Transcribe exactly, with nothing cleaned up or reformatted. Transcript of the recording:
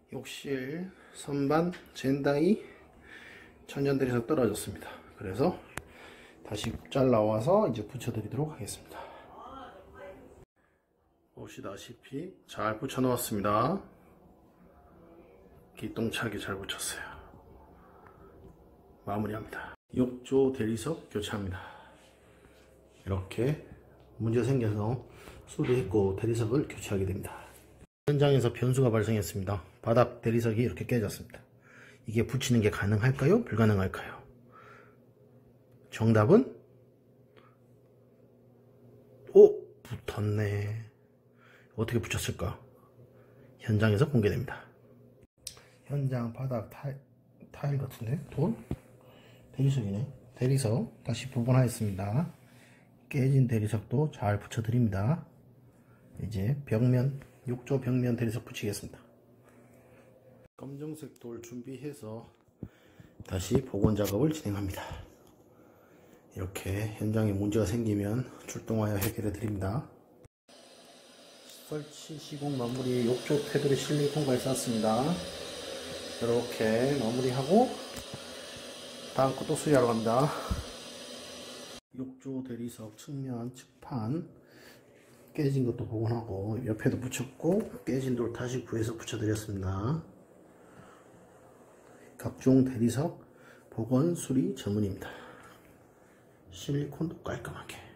욕실 선반 젠다이 천연대리석 떨어졌습니다. 그래서 다시 잘라와서 이제 붙여드리도록 하겠습니다. 보시다시피 잘 붙여 놓았습니다. 기똥차게 잘 붙였어요. 마무리합니다. 욕조 대리석 교체합니다. 이렇게 문제가 생겨서 수리했고 대리석을 교체하게 됩니다. 현장에서 변수가 발생했습니다. 바닥 대리석이 이렇게 깨졌습니다. 이게 붙이는 게 가능할까요? 불가능할까요? 정답은 오! 붙었네. 어떻게 붙였을까? 현장에서 공개됩니다. 현장 바닥 타일, 타일 같은데? 돌? 대리석이네. 대리석 다시 복원하였습니다. 깨진 대리석도 잘 붙여드립니다. 이제 벽면, 욕조 벽면 대리석 붙이겠습니다. 검정색 돌 준비해서 다시 복원 작업을 진행합니다. 이렇게 현장에 문제가 생기면 출동하여 해결해 드립니다. 설치 시공 마무리. 욕조 테두리 실리콘까지 쌌습니다. 이렇게 마무리하고 다음 거 또 수리하러 갑니다. 욕조 대리석 측면 측판 깨진 것도 복원하고 옆에도 붙였고 깨진 돌 다시 구해서 붙여드렸습니다. 각종 대리석 복원 수리 전문입니다. 실리콘도 깔끔하게.